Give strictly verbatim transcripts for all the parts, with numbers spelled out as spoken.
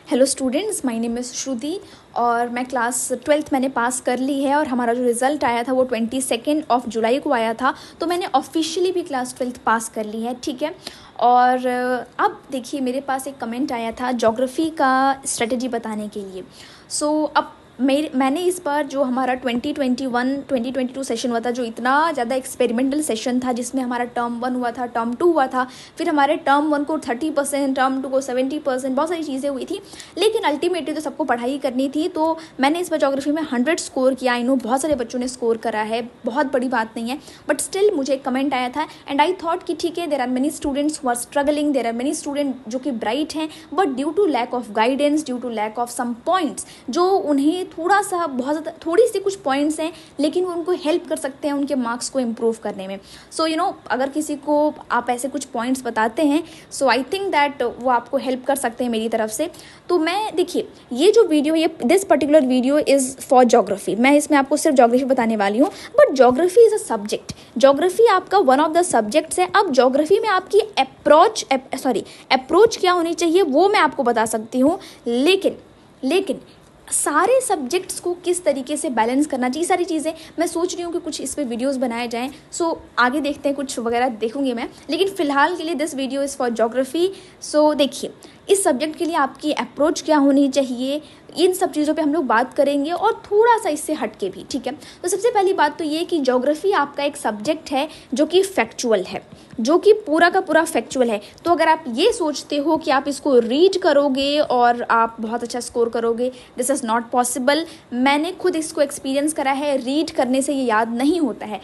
Hello students, my name is Shruti और मैं class twelfth मैंने पास कर ली है और हमारा जो रिज़ल्ट आया था वो ट्वेंटी सेकेंड ऑफ जुलाई को आया था। तो मैंने ऑफिशियली भी क्लास ट्वेल्थ पास कर ली है, ठीक है। और अब देखिए, मेरे पास एक कमेंट आया था ज्योग्राफी का स्ट्रेटजी बताने के लिए। सो so, अब मेरे मैंने इस बार जो हमारा twenty twenty one twenty twenty two session हुआ था, जो इतना ज़्यादा एक्सपेरिमेंटल सेशन था, जिसमें हमारा टर्म वन हुआ था, टर्म टू हुआ था, फिर हमारे टर्म वन को थर्टी परसेंट, टर्म टू को सेवेंटी परसेंट, बहुत सारी चीज़ें हुई थी। लेकिन अल्टीमेटली तो सबको पढ़ाई करनी थी, तो मैंने इस बार ज्योग्राफी में हंड्रेड स्कोर किया। आई नो बहुत सारे बच्चों ने स्कोर करा है, बहुत बड़ी बात नहीं है, बट स्टिल मुझे एक कमेंट आया था एंड आई थॉट कि ठीक है, there are many students who are struggling, there are many student जो कि ब्राइट हैं, but due to lack of guidance, due to lack of some points, जो उन्हें थोड़ा सा बहुत ज़्यादा थोड़ी सी कुछ पॉइंट्स हैं, लेकिन वो उनको हेल्प कर सकते हैं उनके मार्क्स को इम्प्रूव करने में। सो यू नो, अगर किसी को आप ऐसे कुछ पॉइंट्स बताते हैं, सो आई थिंक दैट वो आपको हेल्प कर सकते हैं मेरी तरफ से। तो मैं देखिए, ये जो वीडियो, ये this particular video is for geography. मैं इसमें आपको सिर्फ ज्योग्राफी बताने वाली हूँ, but geography is a subject. Geography आपका वन ऑफ द सब्जेक्ट्स है। अब ज्योग्राफी में आपकी अप्रोच सॉरी अप्रोच क्या होनी चाहिए वो मैं आपको बता सकती हूँ, लेकिन लेकिन सारे सब्जेक्ट्स को किस तरीके से बैलेंस करना चाहिए, सारी चीज़ें मैं सोच रही हूँ कि कुछ इस पर वीडियोस बनाए जाएं। सो आगे देखते हैं, कुछ वगैरह देखूंगी मैं, लेकिन फ़िलहाल के लिए this video is for geography. So देखिए, इस सब्जेक्ट के लिए आपकी अप्रोच क्या होनी चाहिए, इन सब चीज़ों पे हम लोग बात करेंगे, और थोड़ा सा इससे हट के भी, ठीक है। तो सबसे पहली बात तो ये कि ज्योग्राफी आपका एक सब्जेक्ट है जो कि फैक्चुअल है, जो कि पूरा का पूरा फैक्चुअल है। तो अगर आप ये सोचते हो कि आप इसको रीड करोगे और आप बहुत अच्छा स्कोर करोगे, दिस इज़ नॉट पॉसिबल। मैंने खुद इसको एक्सपीरियंस करा है। रीड करने से ये याद नहीं होता है,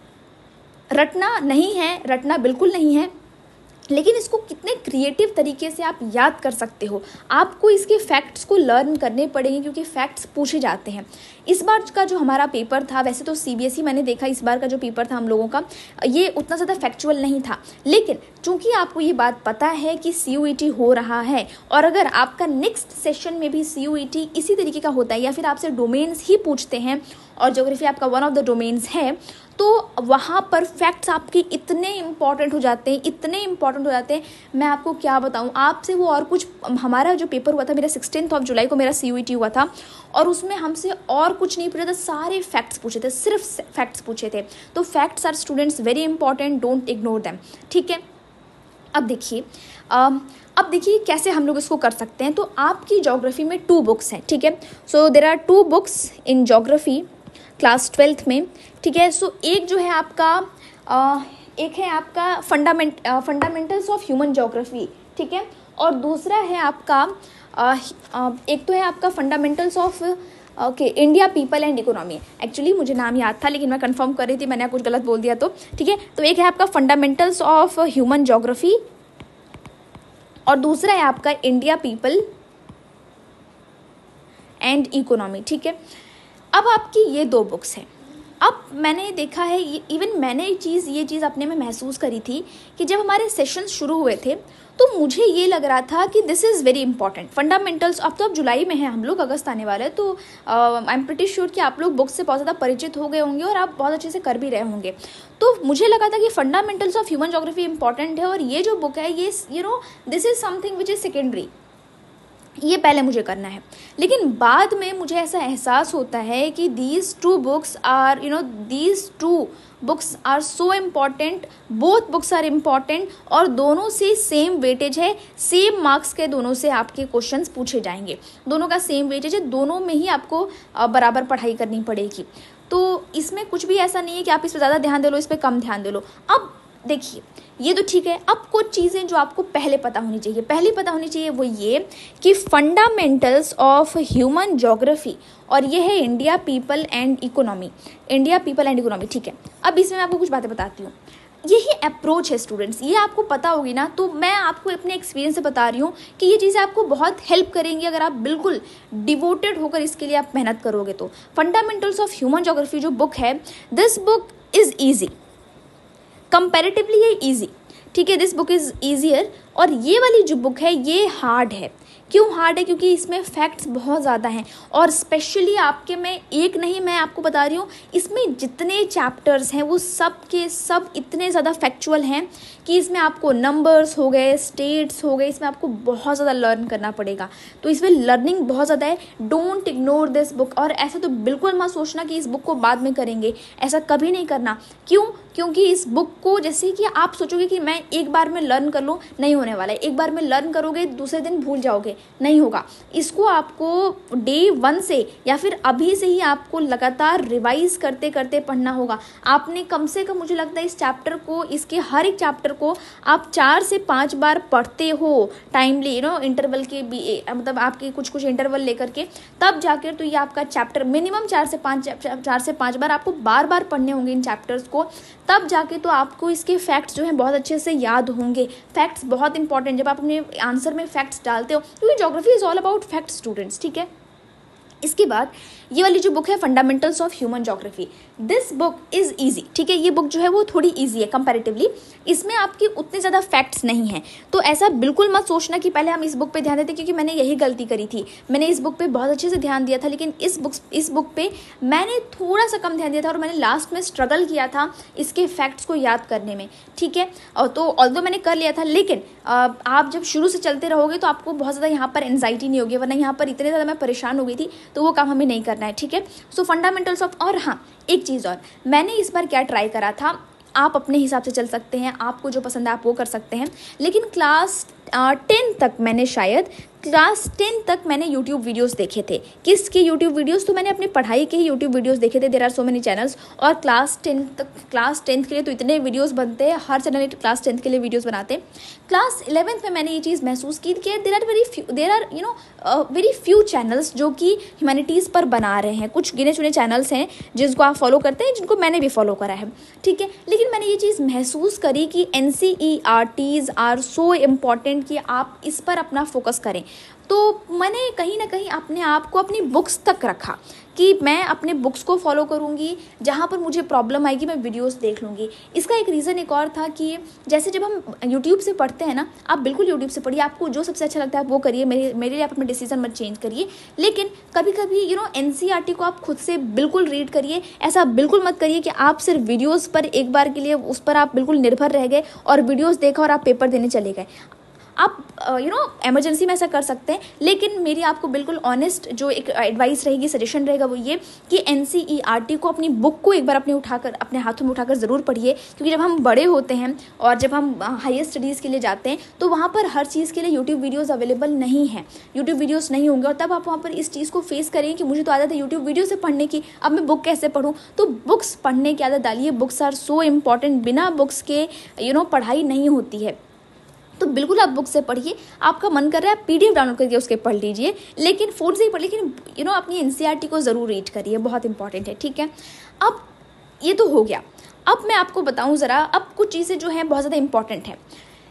रटना नहीं है, रटना बिल्कुल नहीं है, लेकिन इसको कितने क्रिएटिव तरीके से आप याद कर सकते हो। आपको इसके फैक्ट्स को लर्न करने पड़ेंगे, क्योंकि फैक्ट्स पूछे जाते हैं। इस बार का जो हमारा पेपर था, वैसे तो सीबीएसई मैंने देखा, इस बार का जो पेपर था हम लोगों का, ये उतना ज़्यादा फैक्चुअल नहीं था। लेकिन चूंकि आपको ये बात पता है कि सीयूईटी हो रहा है, और अगर आपका नेक्स्ट सेशन में भी सीयूईटी इसी तरीके का होता है, या फिर आपसे डोमेन्स ही पूछते हैं और ज्योग्राफी आपका वन ऑफ द डोमेन्स है, तो वहाँ पर फैक्ट्स आपके इतने इम्पॉर्टेंट हो जाते हैं, इतने इम्पॉर्टेंट हो जाते हैं, मैं आपको क्या बताऊँ आपसे। वो और कुछ, हमारा जो पेपर हुआ था, मेरा सिक्सटीन्थ ऑफ जुलाई को मेरा सीयूईटी हुआ था, और उसमें हमसे और कुछ नहीं पूछा था, सारे फैक्ट्स पूछे थे, सिर्फ फैक्ट्स पूछे थे। तो facts are students very important, don't ignore them, ठीक है। अब देखिए अब देखिए कैसे हम लोग इसको कर सकते हैं। तो आपकी ज्योग्राफी में टू बुक्स हैं, ठीक है। So there are two books in geography class twelfth में, ठीक है। सो एक जो है आपका आ, एक है आपका fundament fundamentals of human geography, ठीक है, और दूसरा है आपका आ, आ, एक तो है आपका fundamentals of okay India people and economy. Actually मुझे नाम याद था, लेकिन मैं कंफर्म कर रही थी, मैंने कुछ गलत बोल दिया तो, ठीक है। तो एक है आपका फंडामेंटल्स ऑफ ह्यूमन ज्योग्राफी और दूसरा है आपका इंडिया पीपल एंड इकोनॉमी, ठीक है। अब आपकी ये दो बुक्स हैं। अब मैंने देखा है, इवन मैंने ये चीज़ ये चीज़ अपने में महसूस करी थी कि जब हमारे सेशंस शुरू हुए थे, तो मुझे ये लग रहा था कि this is very important fundamentals. अब तो अब जुलाई में है हम लोग, अगस्त आने वाला है, तो आई एम प्रिटी श्योर कि आप लोग बुक्स से बहुत ज़्यादा परिचित हो गए होंगे और आप बहुत अच्छे से कर भी रहे होंगे। तो मुझे लगा था कि fundamentals of human geography important है, और ये जो बुक है, ये you know this is something which is secondary, ये पहले मुझे करना है। लेकिन बाद में मुझे ऐसा एहसास होता है कि these two books are you know these two books are so important, both books are important, और दोनों से सेम वेटेज है, सेम मार्क्स के दोनों से आपके क्वेश्चंस पूछे जाएंगे, दोनों का सेम वेटेज है, दोनों में ही आपको बराबर पढ़ाई करनी पड़ेगी। तो इसमें कुछ भी ऐसा नहीं है कि आप इस पर ज़्यादा ध्यान दे लो, इस पर कम ध्यान दे लो। अब देखिए, ये तो ठीक है। अब कुछ चीज़ें जो आपको पहले पता होनी चाहिए, पहले पता होनी चाहिए वो ये कि फंडामेंटल्स ऑफ ह्यूमन ज्योग्राफी, और ये है India people and economy, India people and economy, ठीक है। अब इसमें मैं आपको कुछ बातें बताती हूँ। यही अप्रोच है स्टूडेंट्स, ये आपको पता होगी ना, तो मैं आपको अपने एक्सपीरियंस से बता रही हूँ कि ये चीज़ें आपको बहुत हेल्प करेंगी अगर आप बिल्कुल डिवोटेड होकर इसके लिए आप मेहनत करोगे। तो फंडामेंटल्स ऑफ ह्यूमन ज्योग्राफी जो बुक है, this book is easy, comparatively ये ईजी, ठीक है। दिस बुक इज़ ईजियर और ये वाली जो बुक है ये हार्ड है। क्यों हार्ड है? क्योंकि इसमें फैक्ट्स बहुत ज़्यादा हैं और स्पेशली आपके में एक नहीं, मैं आपको बता रही हूँ, इसमें जितने चैप्टर्स हैं वो सब के सब इतने ज़्यादा फैक्चुअल हैं कि इसमें आपको नंबर्स हो गए, स्टेट्स हो गए, इसमें आपको बहुत ज़्यादा लर्न करना पड़ेगा। तो इसमें लर्निंग बहुत ज़्यादा है। Don't ignore this book. और ऐसा तो बिल्कुल मत सोचना कि इस बुक को बाद में करेंगे, ऐसा कभी नहीं करना। क्यों? क्योंकि इस बुक को जैसे कि आप सोचोगे कि मैं एक बार में लर्न कर लूँ, नहीं होने वाला है। एक बार में लर्न करोगे दूसरे दिन भूल जाओगे, नहीं होगा। इसको आपको डे वन से या फिर अभी से ही आपको लगातार रिवाइज करते करते पढ़ना होगा। आपने कम से कम, मुझे लगता है इस चैप्टर को, इसके हर एक चैप्टर को आप चार से पाँच बार पढ़ते हो टाइमली, यू नो इंटरवल के भी, मतलब आपके कुछ कुछ इंटरवल लेकर के, तब जाकर तो ये आपका चैप्टर मिनिमम चार से पाँच चार से पाँच बार आपको बार बार पढ़ने होंगे इन चैप्टर्स को, तब जाके तो आपको इसके फैक्ट्स जो हैं बहुत अच्छे से याद होंगे। फैक्ट्स बहुत इंपॉर्टेंट, जब आप अपने आंसर में फैक्ट्स डालते हो, क्योंकि geography is all about facts students, ठीक है। इसके बाद ये वाली जो बुक है fundamentals of human geography, this book is easy, ठीक है। ये बुक जो है वो थोड़ी ईजी है कंपैरेटिवली, इसमें आपकी उतने ज़्यादा फैक्ट्स नहीं हैं। तो ऐसा बिल्कुल मत सोचना कि पहले हम इस बुक पे ध्यान देते, क्योंकि मैंने यही गलती करी थी। मैंने इस बुक पे बहुत अच्छे से ध्यान दिया था, लेकिन इस बुक इस बुक पे मैंने थोड़ा सा कम ध्यान दिया था और मैंने लास्ट में स्ट्रगल किया था इसके फैक्ट्स को याद करने में, ठीक है। और तो ऑल्दो मैंने कर लिया था, लेकिन आप जब शुरू से चलते रहोगे तो आपको बहुत ज़्यादा यहाँ पर एंजाइटी नहीं होगी, वरना यहाँ पर इतने ज़्यादा मैं परेशान हो गई थी, तो वो काम हमें नहीं करना है, ठीक है। सो फंडामेंटल्स ऑफ, और हाँ एक चीज़ और, मैंने इस बार क्या ट्राई करा था, आप अपने हिसाब से चल सकते हैं, आपको जो पसंद है आप वो कर सकते हैं, लेकिन क्लास टेन तक मैंने शायद क्लास टेन तक मैंने यूट्यूब वीडियोस देखे थे। किसके यूट्यूब वीडियोस? तो मैंने अपनी पढ़ाई के ही यूट्यूब वीडियोस देखे थे। There are so many channels, और क्लास टेंथ तक क्लास टेंथ के लिए तो इतने वीडियोस बनते हैं, हर चैनल क्लास टेंथ के लिए वीडियोस बनाते हैं। क्लास इलेवेंथ में मैंने ये चीज़ महसूस की कि there are very few there are you know very few channels जो कि ह्यूमैनिटीज़ पर बना रहे हैं। कुछ गिने चुने चैनल्स हैं जिनको आप फॉलो करते हैं, जिनको मैंने भी फॉलो करा है, ठीक है। लेकिन मैंने ये चीज़ महसूस करी कि N C E R Ts are so important कि आप इस पर अपना फोकस करें। तो मैंने कहीं ना कहीं अपने आप को अपनी बुक्स तक रखा कि मैं अपने बुक्स को फॉलो करूंगी, जहाँ पर मुझे प्रॉब्लम आएगी मैं वीडियोस देख लूँगी। इसका एक रीज़न एक और था कि जैसे जब हम यूट्यूब से पढ़ते हैं ना, आप बिल्कुल यूट्यूब से पढ़िए, आपको जो सबसे अच्छा लगता है आप वो करिए, मेरे मेरे लिए आप अपना डिसीजन मत चेंज करिए। लेकिन कभी कभी you know N C R T को आप खुद से बिल्कुल रीड करिए। ऐसा बिल्कुल मत करिए कि आप सिर्फ वीडियोज़ पर एक बार के लिए उस पर आप बिल्कुल निर्भर रह गए और वीडियोज़ देखा और आप पेपर देने चले गए। आप यू नो इमरजेंसी में ऐसा कर सकते हैं, लेकिन मेरी आपको बिल्कुल ऑनेस्ट जो एक एडवाइस रहेगी, सजेशन रहेगा, वो ये कि N C E R T को, अपनी बुक को एक बार अपने उठाकर अपने हाथों में उठाकर ज़रूर पढ़िए। क्योंकि जब हम बड़े होते हैं और जब हम हायर स्टडीज़ के लिए जाते हैं तो वहाँ पर हर चीज़ के लिए यूट्यूब वीडियोज़ अवेलेबल नहीं है, यूट्यूब वीडियोज़ नहीं होंगे, और तब आप वहाँ पर इस चीज़ को फेस करेंगे कि मुझे तो आदत है यूट्यूब वीडियो से पढ़ने की, अब मैं बुक कैसे पढ़ूँ। तो बुक्स पढ़ने की आदत डालिए। बुक्स आर सो इम्पॉर्टेंट, बिना बुक्स के यू नो पढ़ाई नहीं होती है। तो बिल्कुल आप बुक से पढ़िए। आपका मन कर रहा है पीडीएफ डाउनलोड करके उसके पढ़ लीजिए, लेकिन फ़ोन से ही पढ़, लेकिन यू नो अपनी एनसीईआरटी को ज़रूर रीड करिए, बहुत इंपॉर्टेंट है, ठीक है। अब ये तो हो गया। अब मैं आपको बताऊं ज़रा, अब कुछ चीज़ें जो हैं बहुत ज़्यादा इंपॉर्टेंट हैं।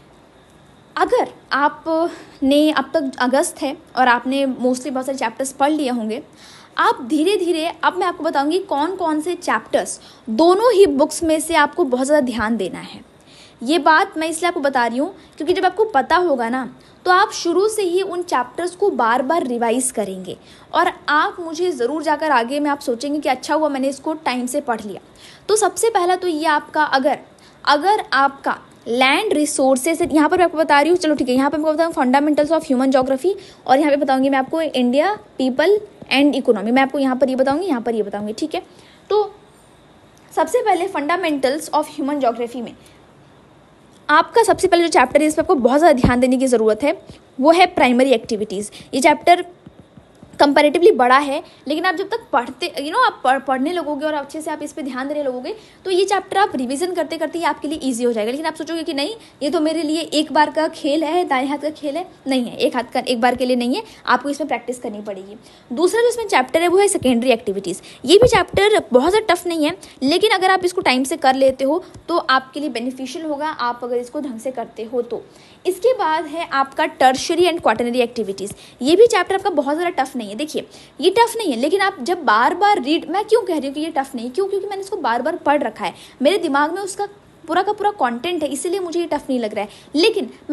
अगर आपने अब तक अगस्त है और आपने मोस्टली बहुत सारे चैप्टर्स पढ़ लिए होंगे, आप धीरे धीरे, अब मैं आपको बताऊंगी कौन कौन से चैप्टर्स दोनों ही बुक्स में से आपको बहुत ज़्यादा ध्यान देना है। ये बात मैं इसलिए आपको बता रही हूँ क्योंकि जब आपको पता होगा ना, तो आप शुरू से ही उन चैप्टर्स को बार बार रिवाइज करेंगे और आप मुझे ज़रूर जाकर आगे में आप सोचेंगे कि अच्छा हुआ मैंने इसको टाइम से पढ़ लिया। तो सबसे पहला तो ये आपका, अगर अगर आपका लैंड रिसोर्सेज, यहाँ पर मैं आपको बता रही हूँ, चलो ठीक है, यहाँ पर मैं बताऊँ फंडामेंटल्स ऑफ ह्यूमन ज्योग्राफी, और यहाँ पे बताऊँगी मैं आपको इंडिया, पीपल एंड इकोनॉमी। मैं आपको यहाँ पर ये बताऊँगी, यहाँ पर ये बताऊँगी, ठीक है। तो सबसे पहले फंडामेंटल्स ऑफ ह्यूमन ज्योग्राफी में आपका सबसे पहले जो चैप्टर है, इस पर आपको बहुत ज़्यादा ध्यान देने की ज़रूरत है, वो है प्राइमरी एक्टिविटीज़। ये चैप्टर कंपैरेटिवली बड़ा है, लेकिन आप जब तक पढ़ते यू नो आप पढ़, पढ़ने लगोगे और अच्छे से आप इस पे ध्यान देने लगोगे, तो ये चैप्टर आप रिवीजन करते करते ही आपके लिए इजी हो जाएगा। लेकिन आप सोचोगे कि नहीं, ये तो मेरे लिए एक बार का खेल है, दाएं हाथ का खेल है, नहीं है, एक हाथ का एक बार के लिए नहीं है, आपको इसमें प्रैक्टिस करनी पड़ेगी। दूसरा जो इसमें चैप्टर है वो है सेकेंडरी एक्टिविटीज़। ये भी चैप्टर बहुत ज़्यादा टफ नहीं है, लेकिन अगर आप इसको टाइम से कर लेते हो तो आपके लिए बेनिफिशियल होगा, आप अगर इसको ढंग से करते हो तो। इसके बाद है आपका टर्शरी एंड क्वाटरनरी एक्टिविटीज़। ये भी चैप्टर आपका बहुत ज़्यादा टफ नहीं है। देखिए ये टफ नहीं है, लेकिन आप जब बार बार रीड, मैं क्यों कह रही हूँ कि ये टफ नहीं, क्यों? क्योंकि मैंने इसको बार बार पढ़ रखा है, मेरे दिमाग में उसका पूरा का पूरा कंटेंट है, इसीलिए मुझे ये टफ नहीं लग रहा है। लेकिन मैं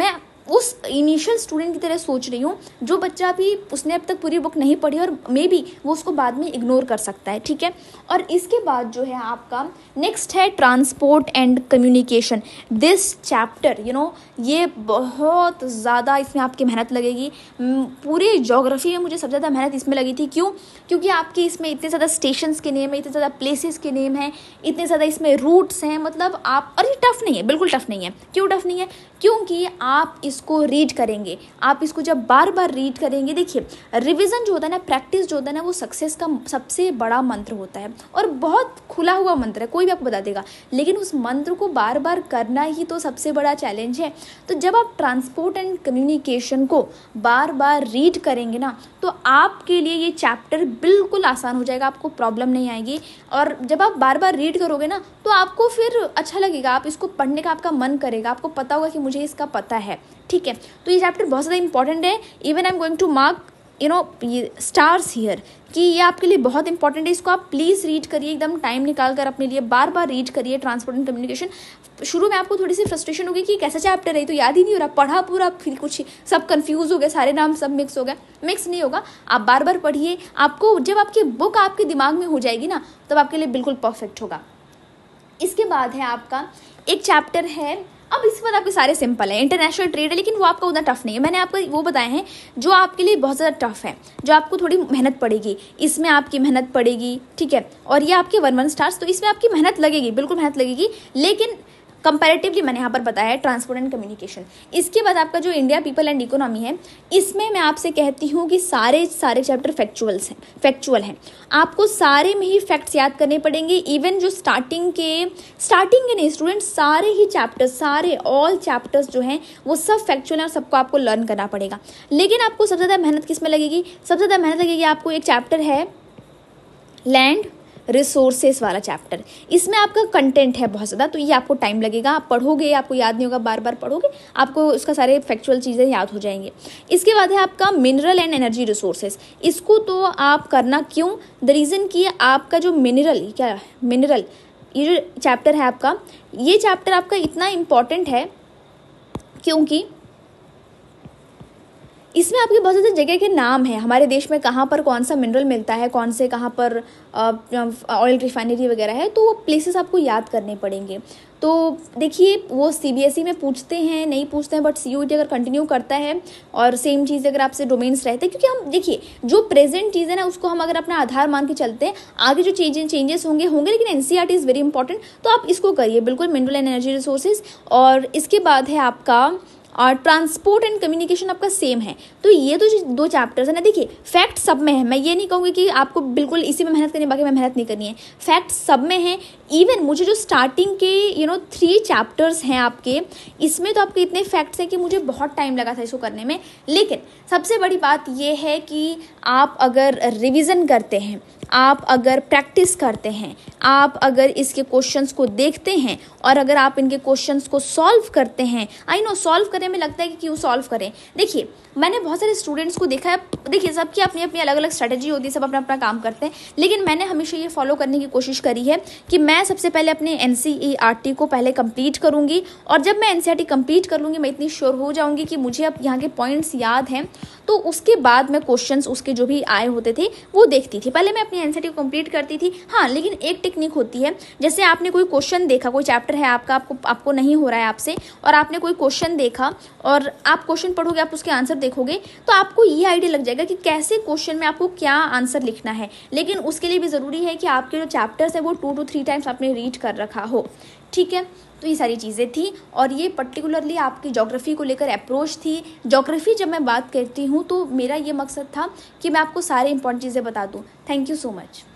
उस इनिशियल स्टूडेंट की तरह सोच रही हूँ जो बच्चा भी उसने अब तक पूरी बुक नहीं पढ़ी और मे बी वो उसको बाद में इग्नोर कर सकता है, ठीक है। और इसके बाद जो है आपका नेक्स्ट है transport and communication. This chapter you know ये बहुत ज़्यादा इसमें आपकी मेहनत लगेगी। पूरे ज्योग्राफी में मुझे सबसे ज़्यादा मेहनत इसमें लगी थी। क्यों? क्योंकि आपके इसमें इतने ज़्यादा स्टेशंस के नेम है, इतने ज़्यादा प्लेसेस के नेम हैं, इतने ज़्यादा इसमें रूट्स हैं, मतलब आप, और ये टफ़ नहीं है, बिल्कुल टफ़ नहीं है। क्यों टफ़ नहीं है? क्योंकि आप इसको रीड करेंगे, आप इसको जब बार बार रीड करेंगे, देखिए रिवीजन जो होता है ना, प्रैक्टिस जो होता है ना, वो सक्सेस का सबसे बड़ा मंत्र होता है और बहुत खुला हुआ मंत्र है, कोई भी आपको बता देगा, लेकिन उस मंत्र को बार बार करना ही तो सबसे बड़ा चैलेंज है। तो जब आप ट्रांसपोर्ट एंड कम्युनिकेशन को बार बार रीड करेंगे ना, तो आपके लिए ये चैप्टर बिल्कुल आसान हो जाएगा, आपको प्रॉब्लम नहीं आएगी। और जब आप बार बार रीड करोगे ना, तो आपको फिर अच्छा लगेगा, आप इसको पढ़ने का आपका मन करेगा, आपको पता होगा कि मुझे इसका पता है, ठीक है। तो ये चैप्टर बहुत ज़्यादा इंपॉर्टेंट है। Even I am going to mark you know stars here कि ये आपके लिए बहुत इंपॉर्टेंट है। इसको आप प्लीज़ रीड करिए, एकदम टाइम निकाल कर अपने लिए बार बार रीड करिए ट्रांसपोर्ट एंड कम्युनिकेशन। शुरू में आपको थोड़ी सी फ्रस्ट्रेशन होगी कि कैसा चैप्टर है, तो याद ही नहीं हो रहा, पढ़ा पूरा, फिर कुछ सब कंफ्यूज हो गए, सारे नाम सब मिक्स हो गए। मिक्स नहीं होगा, आप बार बार पढ़िए। आपको जब आपकी बुक आपके दिमाग में हो जाएगी ना, तब आपके लिए बिल्कुल परफेक्ट होगा। इसके बाद है आपका एक चैप्टर है, अब इसके बाद आपके सारे सिंपल है, इंटरनेशनल ट्रेड है, लेकिन वो आपका उतना टफ नहीं है। मैंने आपको वो बताए हैं जो आपके लिए बहुत ज़्यादा टफ है, जो आपको थोड़ी मेहनत पड़ेगी, इसमें आपकी मेहनत पड़ेगी, ठीक है। और ये आपके वन वन स्टार्स, तो इसमें आपकी मेहनत लगेगी, बिल्कुल मेहनत लगेगी, लेकिन कंपैरेटिवली मैंने यहाँ पर बताया है ट्रांसपोर्ट एंड कम्युनिकेशन। इसके बाद आपका जो इंडिया पीपल एंड इकोनॉमी है, इसमें मैं आपसे कहती हूँ कि सारे सारे चैप्टर फैक्चुअल्स हैं, फैक्चुअल हैं। आपको सारे में ही फैक्ट्स याद करने पड़ेंगे। इवन जो स्टार्टिंग के स्टार्टिंग के नहीं स्टूडेंट्स, सारे ही चैप्टर्स, सारे ऑल चैप्टर्स जो हैं वो सब फैक्चुअल हैं और सबको आपको लर्न करना पड़ेगा। लेकिन आपको सबसे ज़्यादा मेहनत किस में लगेगी? सबसे ज़्यादा मेहनत लगेगी आपको एक चैप्टर है लैंड रिसोर्सेस वाला चैप्टर। इसमें आपका कंटेंट है बहुत ज़्यादा, तो ये आपको टाइम लगेगा, आप पढ़ोगे, आपको याद नहीं होगा, बार बार पढ़ोगे, आपको उसका सारे फैक्चुअल चीज़ें याद हो जाएंगे। इसके बाद है आपका मिनरल एंड एनर्जी रिसोर्सेस। इसको तो आप करना क्यों? द रीज़न कि आपका जो मिनरल क्या है, मिनरल ये जो चैप्टर है आपका, ये चैप्टर आपका इतना इम्पॉर्टेंट है क्योंकि इसमें आपके बहुत ज़्यादा जगह के नाम हैं, हमारे देश में कहाँ पर कौन सा मिनरल मिलता है, कौन से कहाँ पर ऑयल रिफाइनरी वगैरह है, तो वो प्लेसेस आपको याद करने पड़ेंगे। तो देखिए वो सीबीएसई में पूछते हैं, नहीं पूछते हैं, बट सीयूईटी अगर कंटिन्यू करता है और सेम चीज़ अगर आपसे डोमेन्स रहते हैं, क्योंकि हम देखिए जो प्रेजेंट चीज़ है ना, उसको हम अगर अपना आधार मान के चलते हैं, आगे जो चेंजेस चेंजेस होंगे होंगे लेकिन एनसीईआरटी इज़ वेरी इंपॉर्टेंट, तो आप इसको करिए बिल्कुल, मिनरल एंड एनर्जी रिसोर्सेज। और इसके बाद है आपका और ट्रांसपोर्ट एंड कम्युनिकेशन आपका सेम है। तो ये तो जो दो चैप्टर्स है ना, देखिए फैक्ट सब में है, मैं ये नहीं कहूँगी कि आपको बिल्कुल इसी में मेहनत करनी है, बाकी में मेहनत नहीं करनी है, फैक्ट सब में है। इवन मुझे जो स्टार्टिंग के यू नो थ्री चैप्टर्स हैं आपके, इसमें तो आपके इतने फैक्ट्स हैं कि मुझे बहुत टाइम लगा था इसको करने में। लेकिन सबसे बड़ी बात यह है कि आप अगर रिविज़न करते हैं, आप अगर प्रैक्टिस करते हैं, आप अगर इसके क्वेश्चंस को देखते हैं और अगर आप इनके क्वेश्चंस को सॉल्व करते हैं, आई नो सॉल्व करने में लगता है कि क्यों सॉल्व करें। देखिए मैंने बहुत सारे स्टूडेंट्स को देखा है, देखिए सबकी अपनी अपनी अलग अलग स्ट्रेटजी होती है, सब अपना अपना काम करते हैं, लेकिन मैंने हमेशा ये फॉलो करने की कोशिश करी है कि मैं सबसे पहले अपने एनसीईआरटी को पहले कंप्लीट करूँगी, और जब मैं एनसीईआरटी कंप्लीट कर लूँगी, मैं इतनी श्योर हो जाऊँगी कि मुझे अब यहाँ के पॉइंट्स याद हैं, तो उसके बाद मैं क्वेश्चंस उसके जो भी आए होते थे वो देखती थी। पहले मैं अपनी एनसीईआरटी को कंप्लीट करती थी। हाँ, लेकिन एक टेक्निक होती है, जैसे आपने कोई क्वेश्चन देखा, कोई चैप्टर है आपका, आपको आपको नहीं हो रहा है आपसे, और आपने कोई क्वेश्चन देखा और आप क्वेश्चन पढ़ोगे, आप उसके आंसर देखोगे, तो आपको ये आइडिया लग जाएगा कि कैसे क्वेश्चन में आपको क्या आंसर लिखना है। लेकिन उसके लिए भी ज़रूरी है कि आपके जो चैप्टर्स है वो टू टू थ्री टाइम्स आपने रीड कर रखा हो, ठीक है। तो ये सारी चीज़ें थी, और ये पर्टिकुलरली आपकी ज्योग्राफी को लेकर अप्रोच थी। ज्योग्राफी जब मैं बात करती हूँ तो मेरा ये मकसद था कि मैं आपको सारे इंपॉर्टेंट चीज़ें बता दूँ। Thank you so much.